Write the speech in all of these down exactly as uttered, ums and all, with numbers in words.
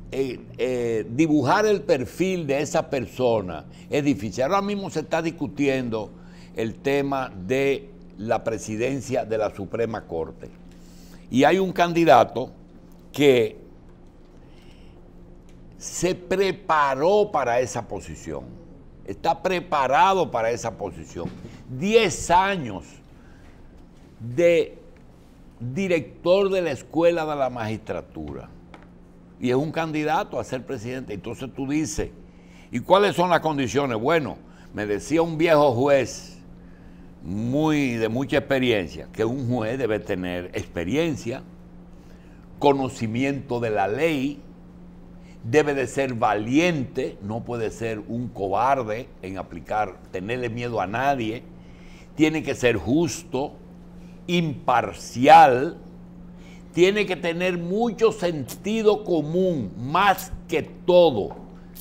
eh, eh, dibujar el perfil de esa persona es difícil. Ahora mismo se está discutiendo el tema de la presidencia de la Suprema Corte. Y hay un candidato que se preparó para esa posición, está preparado para esa posición. Diez años de director de la Escuela de la Magistratura y es un candidato a ser presidente. Entonces tú dices, ¿y cuáles son las condiciones? Bueno, me decía un viejo juez muy de mucha experiencia, que un juez debe tener experiencia, conocimiento de la ley, debe de ser valiente, no puede ser un cobarde en aplicar, tenerle miedo a nadie, tiene que ser justo, imparcial, tiene que tener mucho sentido común, más que todo,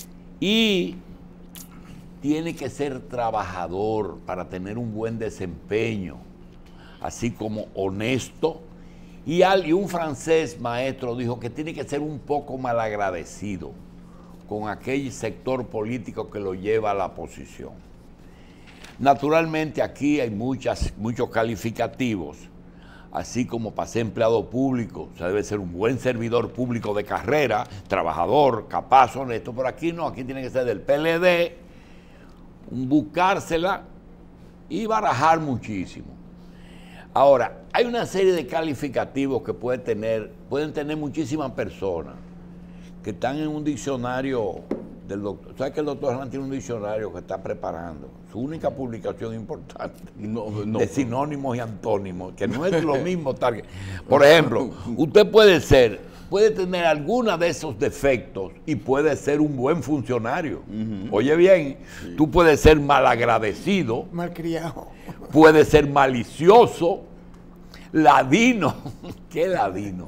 y tiene que ser trabajador para tener un buen desempeño, así como honesto. Y, al, y un francés maestro dijo que tiene que ser un poco malagradecido con aquel sector político que lo lleva a la posición. Naturalmente aquí hay muchas, muchos calificativos, así como para ser empleado público, o sea, debe ser un buen servidor público de carrera, trabajador, capaz, honesto, pero aquí no, aquí tiene que ser del P L D, buscársela y barajar muchísimo. Ahora, hay una serie de calificativos que puede tener, pueden tener muchísimas personas que están en un diccionario del doctor. ¿Sabes que el doctor Hernández tiene un diccionario que está preparando? Su única publicación importante no, no, de sinónimos y antónimos, que no es lo mismo tal. Por ejemplo, usted puede ser, puede tener alguno de esos defectos y puede ser un buen funcionario. Uh-huh. Oye bien, sí. Tú puedes ser malagradecido, malcriado, puedes ser malicioso, ladino, ¿qué ladino?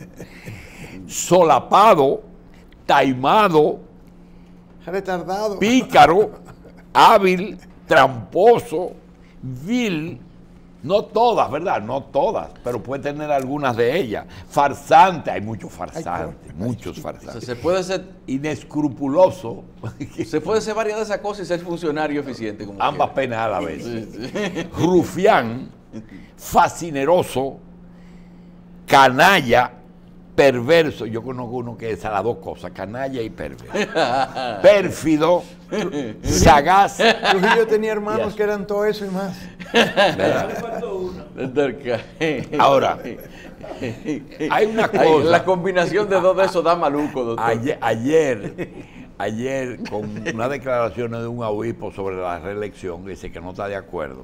Solapado, taimado, retardado, pícaro, hábil, tramposo, vil. No todas, ¿verdad? No todas, pero puede tener algunas de ellas. Farsante, hay muchos farsantes, muchos farsantes. O sea, se puede ser inescrupuloso. Se puede ser varias de esas cosas y ser funcionario eficiente. Como ambas penas a la vez. Sí, sí. Rufián, fascineroso, canalla, perverso. Yo conozco uno que es a las dos cosas, canalla y perverso. Pérfido, sagaz. Trujillo tenía hermanos que eran todo eso y más. Ahora, hay una cosa. La combinación de dos de esos da maluco, doctor. Ayer, ayer, ayer con unas declaraciones de un obispo sobre la reelección, dice que no está de acuerdo.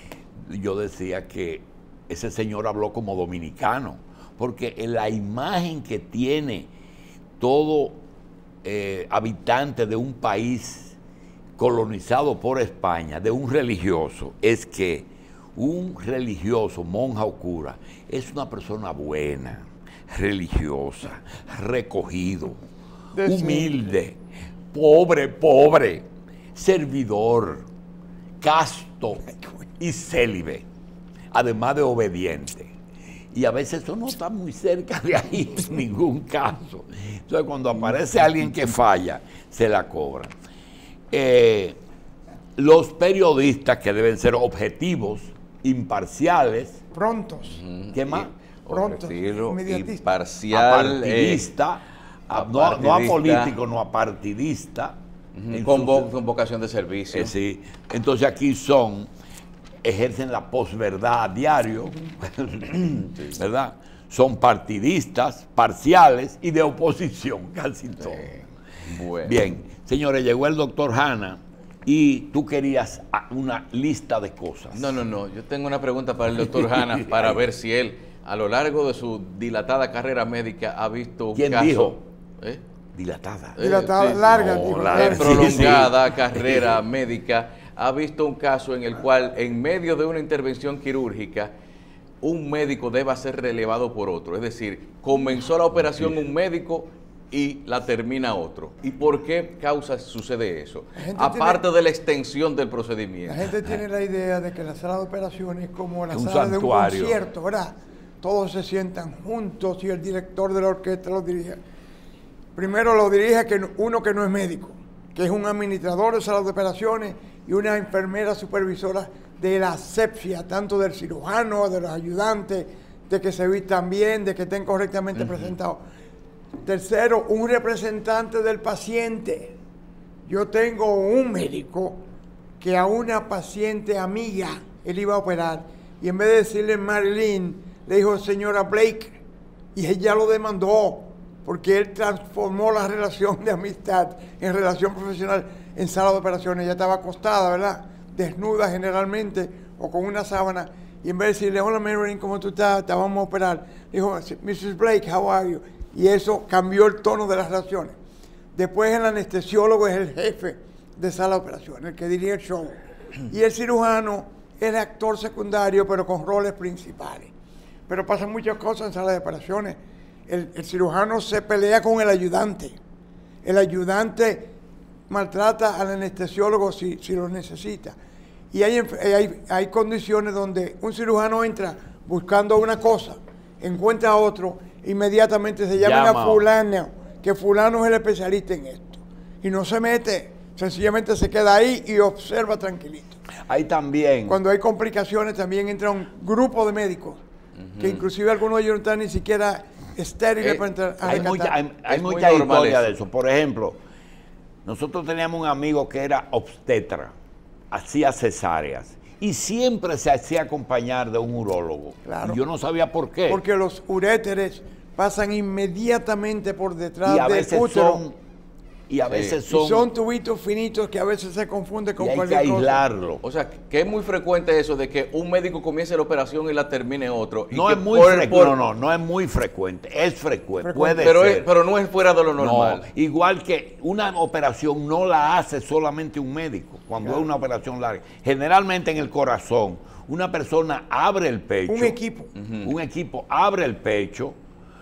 Yo decía que ese señor habló como dominicano, porque la imagen que tiene todo eh, habitante de un país colonizado por España, de un religioso, es que un religioso, monja o cura, es una persona buena, religiosa, recogido, humilde, pobre, pobre, servidor, casto y célibe, además de obediente. Y a veces eso no está muy cerca de ahí en ningún caso. Entonces cuando aparece alguien que falla, se la cobra. Eh, los periodistas que deben ser objetivos, imparciales. Prontos. ¿Qué más? Prontos. Imparcial. Apartidista. Eh, a, no, no a político, no a partidista. Uh-huh. Con, vo con vocación de servicio. Eh, sí. Entonces aquí son, ejercen la posverdad a diario, sí. ¿Verdad? Son partidistas, parciales y de oposición, casi sí. Todo. Bueno. Bien, señores, llegó el doctor Hanna y tú querías una lista de cosas. No, no, no. Yo tengo una pregunta para el doctor Hanna para ver si él, a lo largo de su dilatada carrera médica, ha visto un ¿Quién caso... dijo? ¿Eh? Dilatada. Eh, dilatada, sí, larga. No, tipo, larga. Prolongada sí, sí. carrera médica. Ha visto un caso en el cual, en medio de una intervención quirúrgica, un médico deba ser relevado por otro. Es decir, comenzó la operación un médico y la termina otro. ¿Y por qué causa sucede eso? Aparte tiene, de la extensión del procedimiento. La gente tiene la idea de que la sala de operaciones es como la sala de un concierto, ¿verdad? Todos se sientan juntos y el director de la orquesta los dirige. Primero lo dirige que uno que no es médico, que es un administrador de salas de operaciones y una enfermera supervisora de la asepsia, tanto del cirujano, de los ayudantes, de que se vistan bien, de que estén correctamente uh-huh. presentados. Tercero, un representante del paciente. Yo tengo un médico que a una paciente amiga él iba a operar y en vez de decirle Marilyn, le dijo señora Blake y ella lo demandó porque él transformó la relación de amistad en relación profesional en sala de operaciones. Ella estaba acostada, ¿verdad? Desnuda generalmente o con una sábana y en vez de decirle hola Marilyn, ¿cómo tú estás? Te vamos a operar. Dijo missus Blake, how are you? Y eso cambió el tono de las relaciones. Después el anestesiólogo es el jefe de sala de operaciones, el que dirige el show. Y el cirujano es el actor secundario, pero con roles principales. Pero pasan muchas cosas en sala de operaciones. El, el cirujano se pelea con el ayudante. El ayudante maltrata al anestesiólogo si, si lo necesita. Y hay, hay, hay condiciones donde un cirujano entra buscando una cosa, encuentra a otro, inmediatamente se llaman Llama. a fulano, que fulano es el especialista en esto. Y no se mete, sencillamente se queda ahí y observa tranquilito. Hay también... Cuando hay complicaciones también entra un grupo de médicos, uh-huh. que inclusive algunos de ellos no están ni siquiera estériles eh, para entrar a Hay mucha, hay, hay mucha historia eso. de eso. Por ejemplo, nosotros teníamos un amigo que era obstetra, hacía cesáreas. Y siempre se hacía acompañar de un urólogo. Claro. Y yo no sabía por qué. Porque los uréteres pasan inmediatamente por detrás y a del veces útero. Son, y a sí. veces son... Y son tubitos finitos que a veces se confunden con y hay cualquier que aislarlo. Cosa. O sea, que es muy frecuente eso de que un médico comience la operación y la termine otro. Y no que es muy frecuente. Por... No, no, no es muy frecuente. Es frecuente. frecuente. Puede pero ser. Es, pero no es fuera de lo normal. No, igual que una operación no la hace solamente un médico cuando claro. es una operación larga. Generalmente en el corazón, una persona abre el pecho. Un equipo. Uh-huh. Un equipo abre el pecho,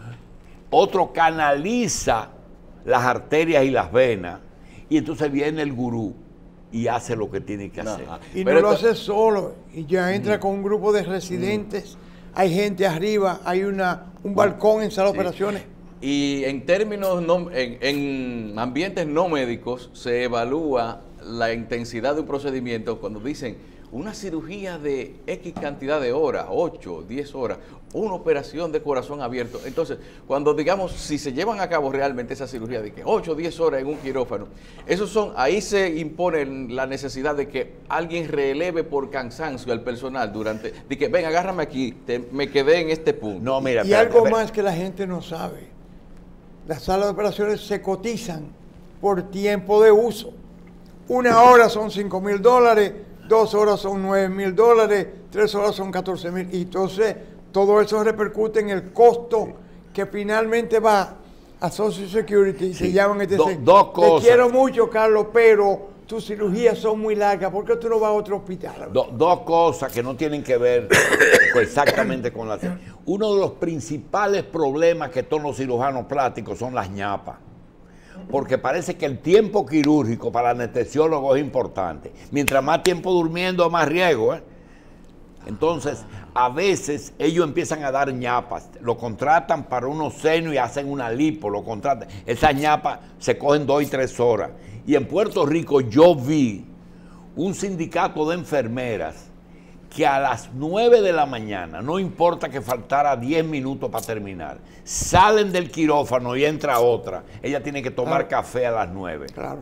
otro canaliza las arterias y las venas, y entonces viene el gurú y hace lo que tiene que hacer. No, y Pero no lo hace solo, y ya entra uh-huh. con un grupo de residentes, uh-huh. hay gente arriba, hay una un balcón en sala de sí. operaciones. Y en términos, no, en, en ambientes no médicos, se evalúa la intensidad de un procedimiento cuando dicen una cirugía de X cantidad de horas, ocho, diez horas, una operación de corazón abierto. Entonces, cuando digamos, si se llevan a cabo realmente esa cirugía de que ocho, diez horas en un quirófano, esos son, ahí se impone la necesidad de que alguien releve por cansancio al personal durante, de que ven, agárrame aquí, te, me quedé en este punto. No, mira, y espérate, algo espérate. más que la gente no sabe, las salas de operaciones se cotizan por tiempo de uso. Una hora son cinco mil dólares, dos horas son nueve mil dólares, tres horas son catorce mil. Y entonces todo eso repercute en el costo sí. que finalmente va a Social Security y sí. se llaman este Do, Dos cosas. Te quiero mucho, Carlos, pero tus cirugías son muy largas. ¿Por qué tú no vas a otro hospital? Do, dos cosas que no tienen que ver exactamente con la... Uno de los principales problemas que todos los cirujanos plásticos son las ñapas. Porque parece que el tiempo quirúrgico para el anestesiólogo es importante. Mientras más tiempo durmiendo, más riesgo, ¿eh? Entonces, a veces ellos empiezan a dar ñapas. Lo contratan para unos senos y hacen una lipo, lo contratan. Esas ñapas se cogen dos y tres horas. Y en Puerto Rico yo vi un sindicato de enfermeras que a las nueve de la mañana, no importa que faltara diez minutos para terminar, salen del quirófano y entra otra. Ella tiene que tomar claro. café a las nueve. Claro.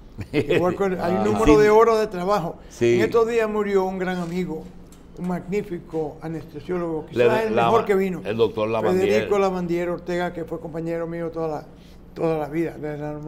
Con, hay un número sí. de horas de trabajo. Sí. En estos días murió un gran amigo, un magnífico anestesiólogo, quizás Le, el la, mejor que vino. El doctor Lavandier. Federico Lavandier Ortega, que fue compañero mío toda la, toda la vida.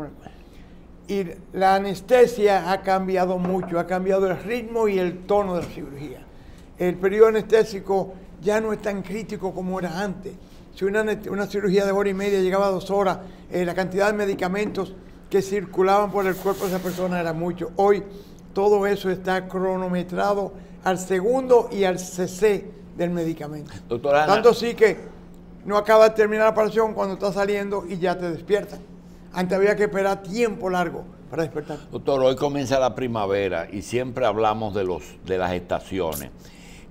Y la anestesia ha cambiado mucho, ha cambiado el ritmo y el tono de la cirugía. El periodo anestésico ya no es tan crítico como era antes. Si una, una cirugía de hora y media llegaba a dos horas, eh, la cantidad de medicamentos que circulaban por el cuerpo de esa persona era mucho. Hoy todo eso está cronometrado al segundo y al cc del medicamento. Doctora Ana. Tanto sí que no acaba de terminar la operación cuando está saliendo y ya te despiertan. Antes había que esperar tiempo largo para despertar. Doctor, hoy comienza la primavera y siempre hablamos de, los, de las estaciones.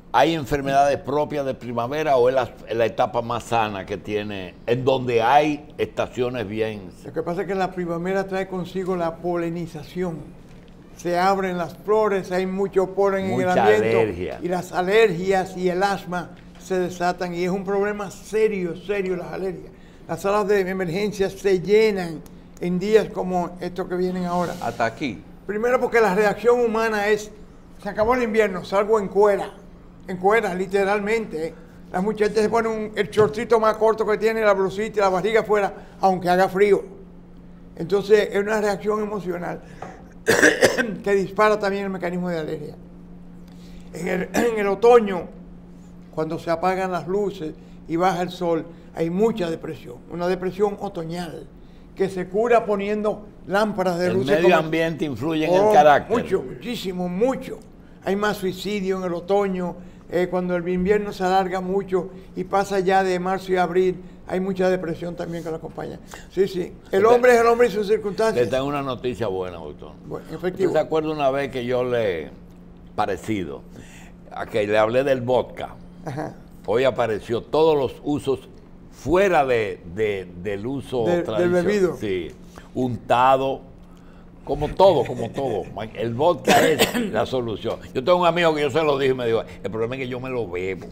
¿Hay enfermedades propias de primavera o es la, es la etapa más sana que tiene, en donde hay estaciones bien? Lo que pasa es que la primavera trae consigo la polinización. Se abren las flores, hay mucho polen en el ambiente. Alergia. Y las alergias y el asma se desatan y es un problema serio, serio las alergias. Las salas de emergencia se llenan en días como estos que vienen ahora. Hasta aquí. Primero porque la reacción humana es, se acabó el invierno, salgo en cuera. En cuera, literalmente. ¿eh? Las muchachas se ponen un, el shortcito más corto que tiene, la blusita y la barriga afuera, aunque haga frío. Entonces es una reacción emocional que dispara también el mecanismo de alergia. En el, en el otoño, cuando se apagan las luces y baja el sol, hay mucha depresión, una depresión otoñal, que se cura poniendo lámparas de El luces. medio como, ambiente influye en oh, el carácter. Mucho, muchísimo, mucho. Hay más suicidio en el otoño, eh, cuando el invierno se alarga mucho y pasa ya de marzo y abril, hay mucha depresión también que lo acompaña. Sí, sí. El hombre es el hombre y sus circunstancias. Le tengo una noticia buena, doctor. Bueno, efectivo. ¿Usted se acuerda una vez que yo le, parecido, a que le hablé del vodka? Ajá. Hoy apareció todos los usos fuera de, de, del uso De, del bebido. Sí, untado, como todo, como todo. El vodka es la solución. Yo tengo un amigo que yo se lo dije y me dijo, el problema es que yo me lo bebo.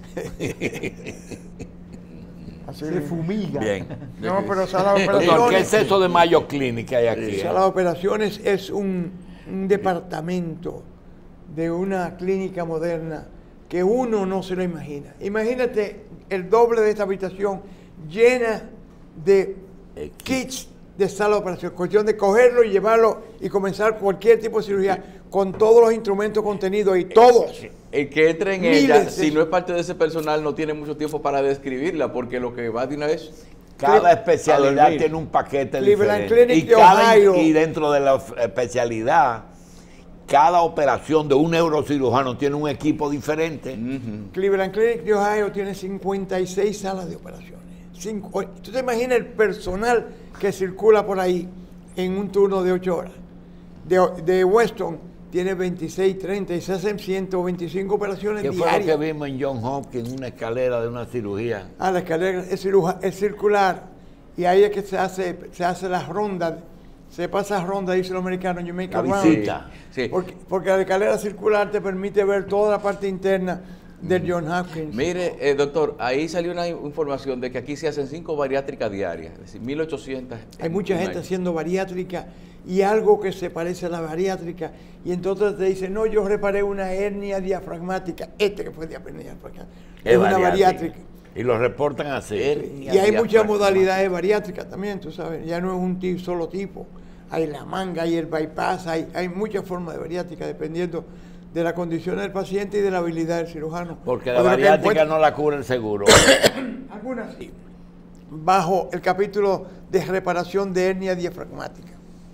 Así Se fumiga. Bien. No, pero sala de Doctor, ¿qué operaciones. es eso de Mayo Clinic que hay aquí? Sala de operaciones es un, un departamento de una clínica moderna que uno no se lo imagina. Imagínate el doble de esta habitación llena de kits de sala de operación. Cuestión de cogerlo y llevarlo y comenzar cualquier tipo de cirugía con todos los instrumentos contenidos y todos. El que entre en Miles ella, de- si no es parte de ese personal, no tiene mucho tiempo para describirla, porque lo que va de una vez. Cada a especialidad dormir. tiene un paquete Cleveland diferente. Clinic Y, de cada- Ohio. y dentro de la especialidad, cada operación de un neurocirujano tiene un equipo diferente. Ujú. Cleveland Clinic de Ohio tiene cincuenta y seis salas de operaciones. Cinco, ¿tú te imaginas el personal que circula por ahí en un turno de ocho horas? De, de Weston tiene veintiséis, treinta y se hacen ciento veinticinco operaciones ¿Qué fue lo diarias. que vimos en John Hopkins, una escalera de una cirugía? Ah, la escalera es, ciruja- es circular y ahí es que se hace, se hace las rondas, se pasa ronda, dice los americanos, you make La a round. visita. Sí. Porque, porque la escalera circular te permite ver toda la parte interna del John Hopkins. Mire, eh, doctor, ahí salió una información de que aquí se hacen cinco bariátricas diarias, es decir, mil ochocientas. Hay mucha en un gente año. haciendo bariátrica y algo que se parece a la bariátrica y entonces te dicen, no, yo reparé una hernia diafragmática, este que fue hernia diafragmática, es una bariátrica. Y lo reportan así. Hernia Y hay muchas diafragmática. modalidades bariátricas también, tú sabes, ya no es un ti- solo tipo, hay la manga, hay el bypass, hay, hay muchas formas de bariátrica dependiendo de la condición del paciente y de la habilidad del cirujano. Porque O la de lo que bariátrica encuentre. no la cubre el seguro. Algunas sí, bajo el capítulo de reparación de hernia diafragmática.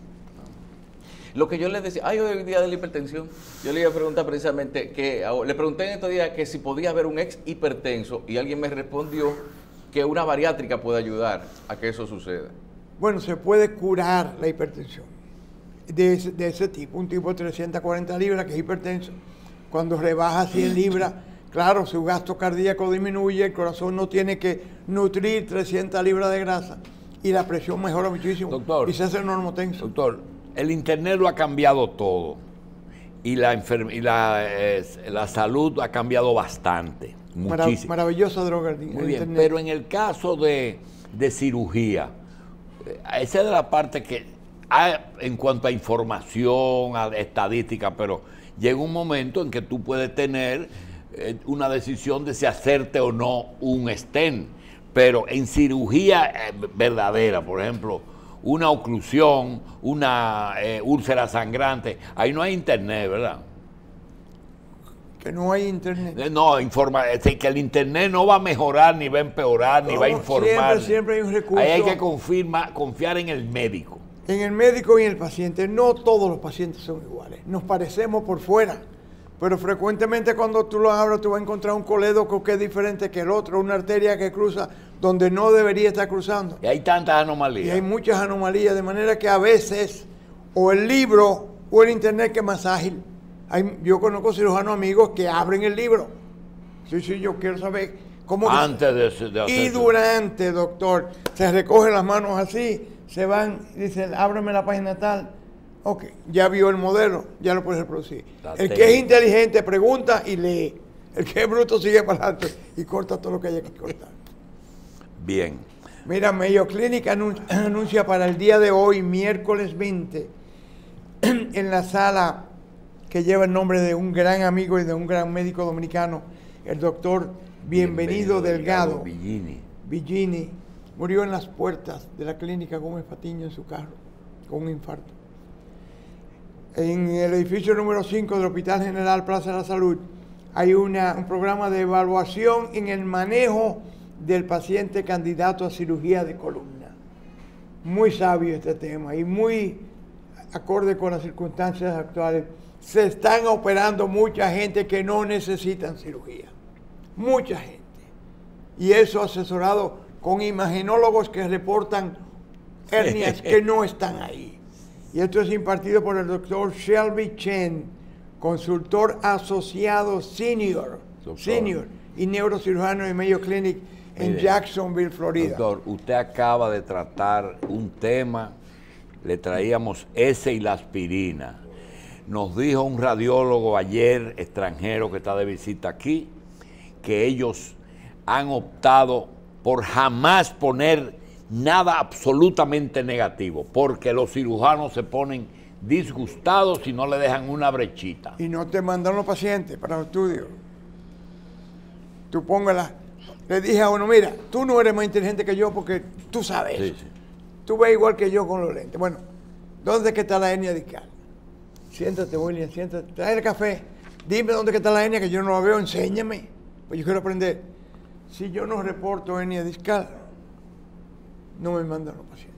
Lo que yo le decía, ay, hoy es el día de la hipertensión. Yo le iba a preguntar precisamente que, le pregunté en estos días que si podía haber un ex hipertenso y alguien me respondió que una bariátrica puede ayudar a que eso suceda. Bueno, se puede curar la hipertensión de ese, de ese tipo, un tipo de trescientas cuarenta libras que es hipertenso. Cuando rebaja cien libras, claro, su gasto cardíaco disminuye, el corazón no tiene que nutrir trescientas libras de grasa y la presión mejora muchísimo. Doctor. Y se hace normotenso. Doctor, el internet lo ha cambiado todo y la, enfer- y la, eh, la salud ha cambiado bastante, Mara- muchísimo. maravillosa droga el, el Muy bien, internet. pero en el caso de, de cirugía, eh, esa es la parte que hay en cuanto a información, a estadística, pero llega un momento en que tú puedes tener eh, una decisión de si hacerte o no un stent, pero en cirugía eh, verdadera, por ejemplo, una oclusión, una eh, úlcera sangrante, ahí no hay internet, ¿verdad? Que no hay internet. Eh, No, informa, es decir, que el internet no va a mejorar, ni va a empeorar, ni No, va a informar. siempre, siempre hay un recurso. Ahí hay que confirma, confiar en el médico. En el médico y en el paciente, no todos los pacientes son iguales. Nos parecemos por fuera, pero frecuentemente cuando tú lo abres tú vas a encontrar un colédoco que es diferente que el otro, una arteria que cruza donde no debería estar cruzando. Y hay tantas Y anomalías. hay muchas anomalías, de manera que a veces o el libro o el internet que es más ágil. Hay, yo conozco cirujanos amigos que abren el libro Sí, sí, yo quiero saber cómo... Antes de, de hacer Y durante, doctor, se recogen las manos así, se van, dicen, ábreme la página tal. Ok, ya vio el modelo, ya lo puede reproducir. La el que técnica. es inteligente pregunta y lee. El que es bruto sigue para adelante y corta todo lo que haya que cortar. Bien. Mira, Mayo Clinic anun- anuncia para el día de hoy, miércoles veinte, en la sala que lleva el nombre de un gran amigo y de un gran médico dominicano, el doctor Bienvenido, Bienvenido Delgado, Delgado Villini. Villini, murió en las puertas de la clínica Gómez Patiño en su carro, con un infarto. En el edificio número cinco del Hospital General Plaza de la Salud hay una, un programa de evaluación en el manejo del paciente candidato a cirugía de columna. Muy sabio este tema y muy acorde con las circunstancias actuales. Se están operando mucha gente que no necesitan cirugía. Mucha gente. Y eso asesorado con imagenólogos que reportan hernias que no están ahí. Y esto es impartido por el doctor Shelby Chen, consultor asociado senior, Doctor. senior y neurocirujano de Mayo Clinic en Mire, Jacksonville, Florida. Doctor, usted acaba de tratar un tema, le traíamos ese y la aspirina. Nos dijo un radiólogo ayer, extranjero que está de visita aquí, que ellos han optado por jamás poner nada absolutamente negativo, porque los cirujanos se ponen disgustados si no le dejan una brechita. Y no te mandan los pacientes para los estudios. Tú póngala. Le dije a uno, mira, tú no eres más inteligente que yo porque tú sabes Sí, eso. sí. Tú ves igual que yo con los lentes. Bueno, ¿dónde es que está la hernia discal? Siéntate, William, siéntate. Trae el café. Dime dónde es que está la hernia, que yo no la veo, enséñame. Pues yo quiero aprender. Si yo no reporto hernia discal, no me mandan los pacientes.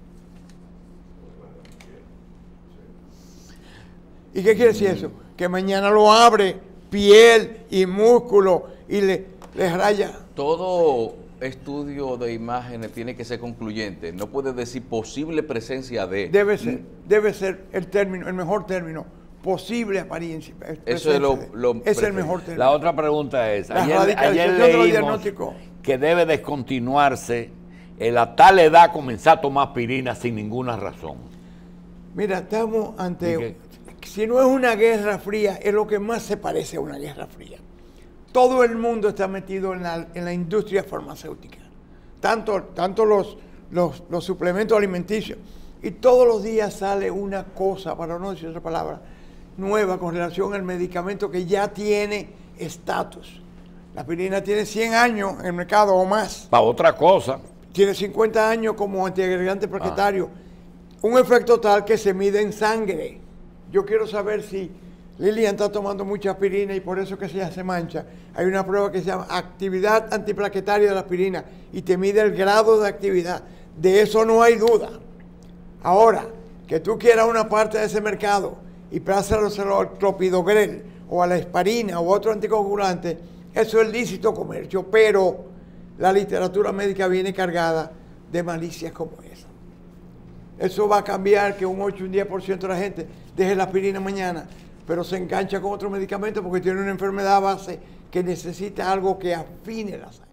¿Y qué quiere decir eso? Que mañana lo abre, piel y músculo, y le, le raya. Todo estudio de imágenes tiene que ser concluyente. No puede decir posible presencia de... Debe ser, debe ser el término, el mejor término. Posible apariencia. Eso es lo, de- lo es el preferible. mejor término. La otra pregunta es, La ayer, radicalización ayer de los leímos diagnósticos. que debe descontinuarse el a tal edad comenzar a tomar aspirina sin ninguna razón. Mira, estamos ¿Y ante, qué? si no es una guerra fría, es lo que más se parece a una guerra fría. Todo el mundo está metido en la, en la industria farmacéutica, tanto, tanto los, los, los suplementos alimenticios, y todos los días sale una cosa, para no decir otra palabra, nueva con relación al medicamento que ya tiene estatus. La aspirina tiene cien años en el mercado o más. Para otra cosa. Tiene cincuenta años como antiagregante plaquetario. Un efecto tal que se mide en sangre. Yo quiero saber si Lilian está tomando mucha aspirina y por eso que se hace mancha. Hay una prueba que se llama actividad antiplaquetaria de la aspirina y te mide el grado de actividad. De eso no hay duda. Ahora, que tú quieras una parte de ese mercado y pasárselo al clopidogrel o a la aspirina o otro anticoagulante, eso es lícito comercio, pero la literatura médica viene cargada de malicias como esa. Eso va a cambiar que un ocho, un diez por ciento de la gente deje la aspirina mañana, pero se engancha con otro medicamento porque tiene una enfermedad base que necesita algo que afine la sangre.